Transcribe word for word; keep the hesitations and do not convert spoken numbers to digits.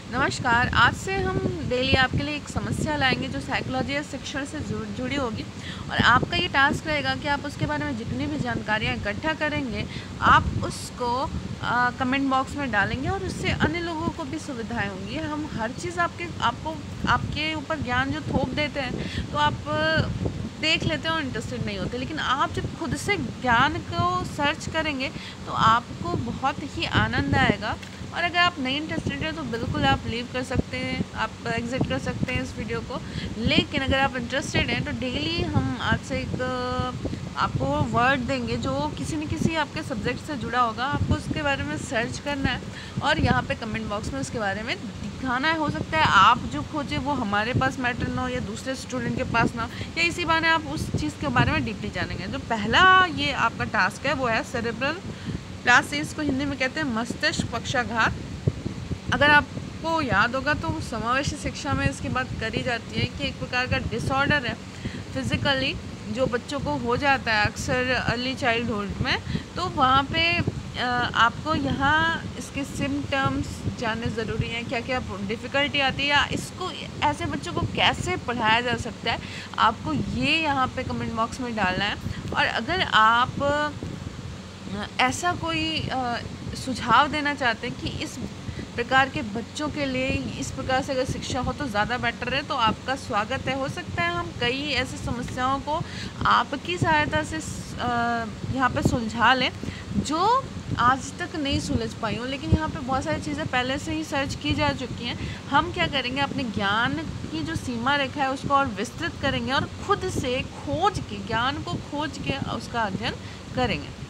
नमस्कार। आज से हम डेली आपके लिए एक समस्या लाएंगे जो साइकोलॉजी या शिक्षण से जुड़ जुड़ी होगी और आपका ये टास्क रहेगा कि आप उसके बारे में जितनी भी जानकारियाँ इकट्ठा करेंगे, आप उसको आ, कमेंट बॉक्स में डालेंगे और उससे अन्य लोगों को भी सुविधाएं होंगी। हम हर चीज़ आपके आपको आपके ऊपर ज्ञान जो थोप देते हैं तो आप आ, देख लेते हो और इंटरेस्टेड नहीं होते, लेकिन आप जब खुद से ज्ञान को सर्च करेंगे तो आपको बहुत ही आनंद आएगा। और अगर आप नहीं इंटरेस्टेड हैं तो बिल्कुल आप लीव कर सकते हैं, आप एग्ज़िट कर सकते हैं इस वीडियो को। लेकिन अगर आप इंटरेस्टेड हैं तो डेली हम आज से एक अ, आपको वर्ड देंगे जो किसी न किसी आपके सब्जेक्ट से जुड़ा होगा। आपको उसके बारे में सर्च करना है और यहाँ पे कमेंट बॉक्स में उसके बारे में दिखाना है। हो सकता है आप जो खोजे वो हमारे पास मैटर ना हो या दूसरे स्टूडेंट के पास ना हो, या इसी बहाने आप उस चीज़ के बारे में डीपली जानेंगे। जो पहला ये आपका टास्क है वो है सेरेब्रल प्लासी, इसको हिंदी में कहते हैं मस्तिष्क पक्षाघात। अगर आपको याद होगा तो समावेशी शिक्षा में इसकी बात करी जाती है कि एक प्रकार का डिसऑर्डर है फिज़िकली जो बच्चों को हो जाता है अक्सर अर्ली चाइल्डहुड में। तो वहाँ पे अ, आपको यहाँ इसके सिम्टम्स जानने ज़रूरी हैं, क्या क्या डिफ़िकल्टी आती है या इसको ऐसे बच्चों को कैसे पढ़ाया जा सकता है, आपको ये यहाँ पे कमेंट बॉक्स में डालना है। और अगर आप ऐसा कोई अ, सुझाव देना चाहते हैं कि इस प्रकार के बच्चों के लिए इस प्रकार से अगर शिक्षा हो तो ज़्यादा बेटर है, तो आपका स्वागत है। हो सकता है हम कई ऐसी समस्याओं को आपकी सहायता से अ, यहाँ पे सुलझा लें जो आज तक नहीं सुलझ पाई हूँ, लेकिन यहाँ पे बहुत सारी चीज़ें पहले से ही सर्च की जा चुकी हैं। हम क्या करेंगे, अपने ज्ञान की जो सीमा रेखा है उसको और विस्तृत करेंगे और खुद से खोज के ज्ञान को खोज के उसका अध्ययन करेंगे।